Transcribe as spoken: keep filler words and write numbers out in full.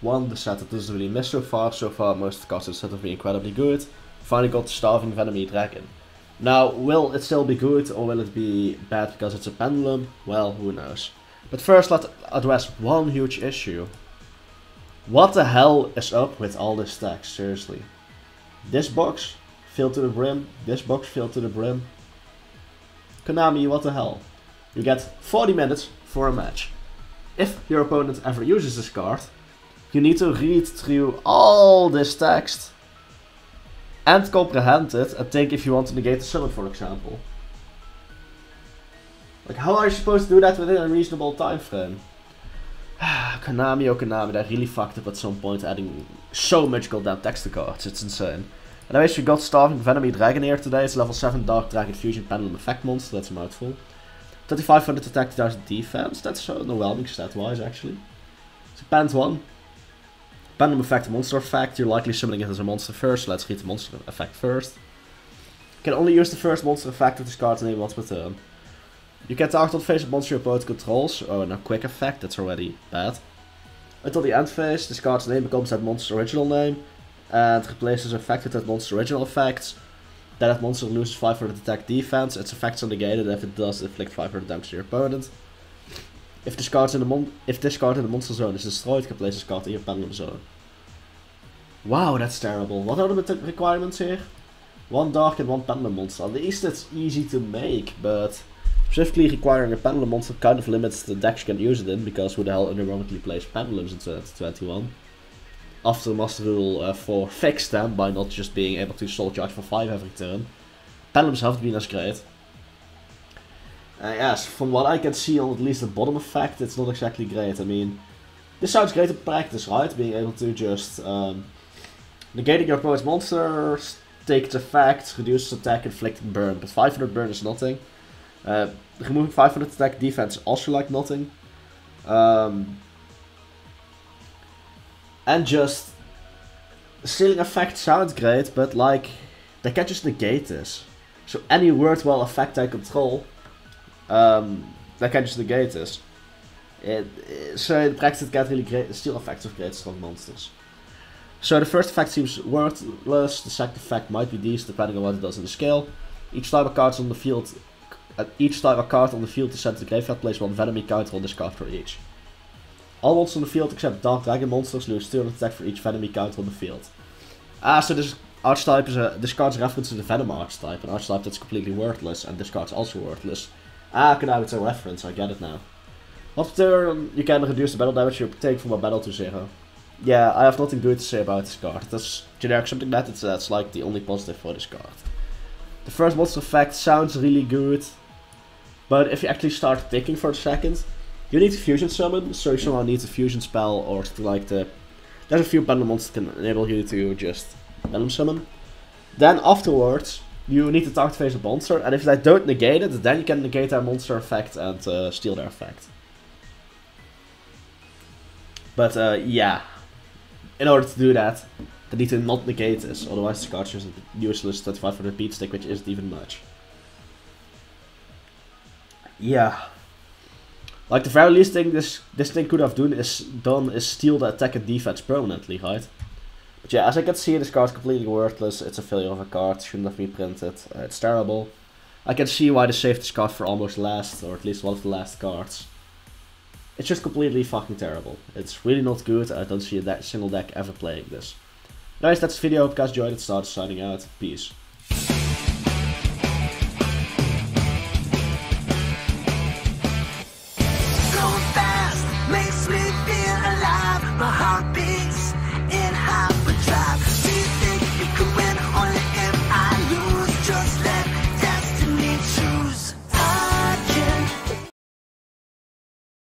one, the set that doesn't really miss so far. So far, most of the cards in the set have been incredibly good. Finally got the Starving Venomy Dragon. Now, will it still be good or will it be bad because it's a pendulum? Well, who knows. But first, let's address one huge issue. What the hell is up with all this text, seriously? This box filled to the brim, this box filled to the brim. Konami, what the hell? You get forty minutes for a match. If your opponent ever uses this card, you need to read through all this text and comprehend it and think if you want to negate the summon, for example. Like, how are you supposed to do that within a reasonable time frame? Konami, oh Konami, they really fucked up at some point, adding so much goddamn text to cards. It's insane. Anyways, we got Starving Venomy Dragon here today. It's level seven Dark Dragon Fusion Pendulum Effect Monster. That's a mouthful. thirty-five hundred attack, two thousand defense. That's so overwhelming stat-wise, actually. So, Pant one. Pendulum Effect Monster Effect. You're likely summoning it as a monster first, so let's read the monster effect first. You can only use the first monster effect of this card's name once per turn. You can target on phase of monster your opponent controls. Oh, and a quick effect, that's already bad. Until the end phase, this card's name becomes that monster's original name and replaces effect with that monster's original effects. Then that monster loses five hundred attack defense, its effects are negated if it does inflict five hundred damage to your opponent. If this card in the mon if this card in the monster zone is destroyed, you can place this card in your pendulum zone. Wow, that's terrible. What are the requirements here? One dark and one pendulum monster. At least it's easy to make, but specifically requiring a pendulum monster kind of limits the decks you can use it in, because who the hell unironically plays pendulums in twenty twenty-one? After Master Rule uh, four fixed them by not just being able to soul charge for five every turn. Pendulums haven't been as great. Uh, yes, from what I can see on at least the bottom effect, it's not exactly great. I mean, this sounds great in practice, right? Being able to just um, negating your opponent's monster, take its effect, reduce attack, inflicting burn. But five hundred burn is nothing. Uh, removing five hundred attack defense is also like nothing. Um, and just stealing effect sounds great, but like they can't just negate this. So any worthwhile effect I control, um, they can just negate this. It, it, so in practice it can't really great, steal effects of great strong monsters. So the first effect seems worthless, the second effect might be decent depending on what it does in the scale. Each time a card on the field, at each time a card on the field is sent to the graveyard, place one Venomy counter on this card for each. All monsters on the field except Dark Dragon monsters lose two hundred attack for each Venomy counter on the field. Ah, so this archetype is a this card's reference to the Venom archetype, an archetype that's completely worthless, and this card's also worthless. Ah, okay, now it's a reference, I get it now. After turn, you can reduce the battle damage you take from a battle to zero. Yeah, I have nothing good to say about this card. That's generic something that it's that's like the only positive for this card. The first monster effect sounds really good, but if you actually start thinking for a second, you need to fusion summon, so you somehow need a fusion spell or something like the. There's a few pendulum monsters that can enable you to just pendulum summon. Then afterwards, you need to target phase a monster, and if they don't negate it, then you can negate their monster effect and uh, steal their effect. But uh, yeah, in order to do that, they need to not negate this, otherwise the card's just useless thirty-five hundred beat stick, which isn't even much. Yeah. Like the very least thing this this thing could have done is done is steal the attack and defense permanently, right? But yeah, as I can see, this card's completely worthless. It's a failure of a card, shouldn't have been printed. Uh, it's terrible. I can see why they saved this card for almost last, or at least one of the last cards. It's just completely fucking terrible. It's really not good, I don't see a de single deck ever playing this. Anyways, that's the video, hope you guys enjoyed it, started signing out, peace.